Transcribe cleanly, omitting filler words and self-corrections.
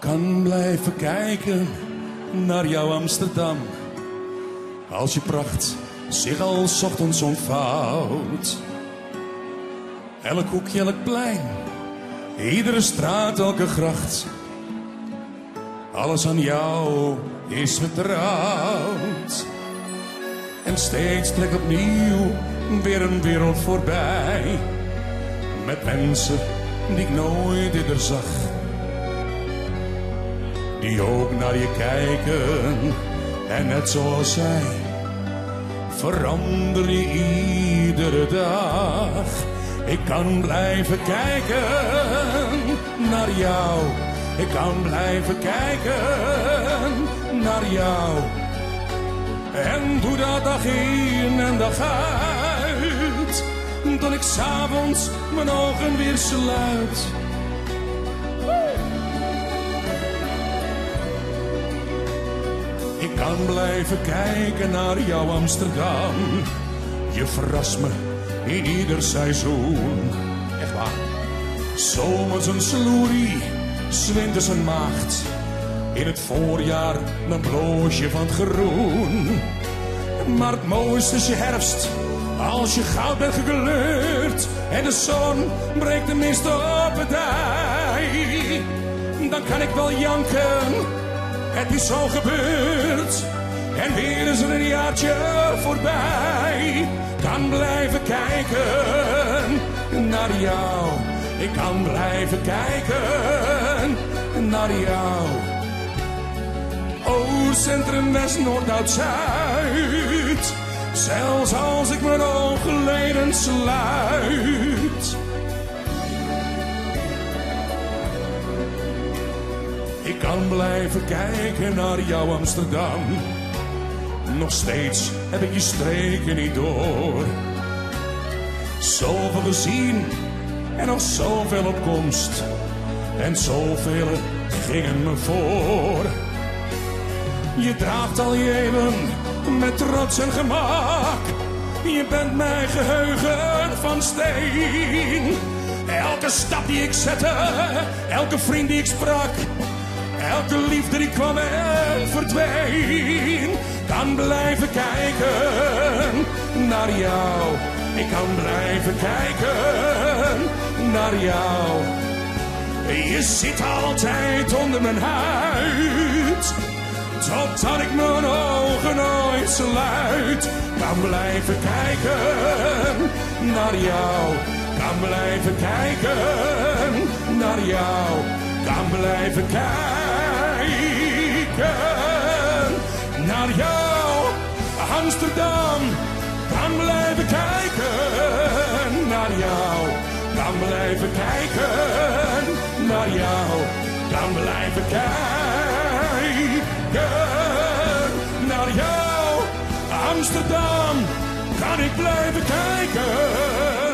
kan blijven kijken naar jouw Amsterdam. Als je pracht zich al 's ochtends ontvouwt. Elk hoekje, elk plein, iedere straat, elke gracht. Alles aan jou is vertrouwd. En steeds trekt opnieuw weer een wereld voorbij. Met mensen die ik nooit eerder zag. Die ook naar je kijken. En net zoals zij verander je iedere dag. Ik kan blijven kijken naar jou. Ik kan blijven kijken naar jou. En doe dat dag in en dag uit. Tot ik 's avonds mijn ogen weer sluit. Ik kan blijven kijken naar jouw Amsterdam. Je verrast me in ieder seizoen. Echt waar. Zomers een sloerie, 's winters een maagd. In het voorjaar een bloosje van het groen. Maar het mooiste is je herfst, als je goud bent gekleurd. En de zon breekt de mist op het ei. Dan kan ik wel janken, het is zo gebeurd. En weer is er een jaartje voorbij. Kan blijven kijken naar jou. Ik kan blijven kijken naar jou. Oost, centrum, west, noord, oud, zuid. Zelfs als ik mijn oogleden sluit. Ik kan blijven kijken naar jouw Amsterdam. Nog steeds heb ik je streken niet door. Zoveel gezien en nog zoveel op komst. En zoveel gingen me voor. Je draagt al je eeuwen met trots en gemak. Je bent mijn geheugen van steen. Elke stap die ik zette, elke vriend die ik sprak. Elke liefde die kwam en verdween. Kan blijven kijken naar jou. Ik kan blijven kijken naar jou. Je zit altijd onder mijn huid. Totdat ik mijn ogen nooit sluit. Kan blijven kijken naar jou. Kan blijven kijken naar jou. Kan blijven kijken naar jou. Amsterdam, kan blijven kijken naar jou. Kan blijven kijken naar jou. Kan blijven kijken naar jou. Amsterdam, kan ik blijven kijken